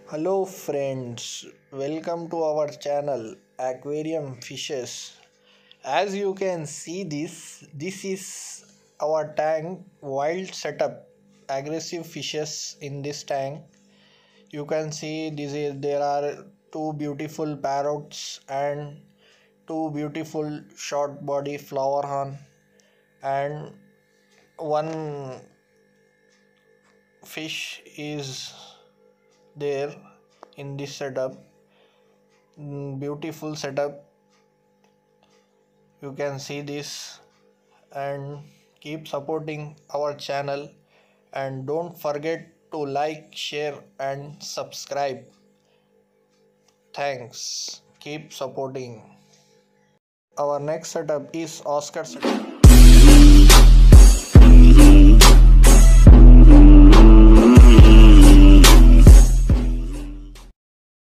Hello friends, welcome to our channel Aquarium Fishes. As you can see this is our tank wild setup. Aggressive fishes in this tank. You can see there are two beautiful parrots and two beautiful short body flowerhorn and one fish is there in this setup. Beautiful setup, you can see this, and keep supporting our channel and don't forget to like, share and subscribe. Thanks, keep supporting. Our next setup is Oscar setup.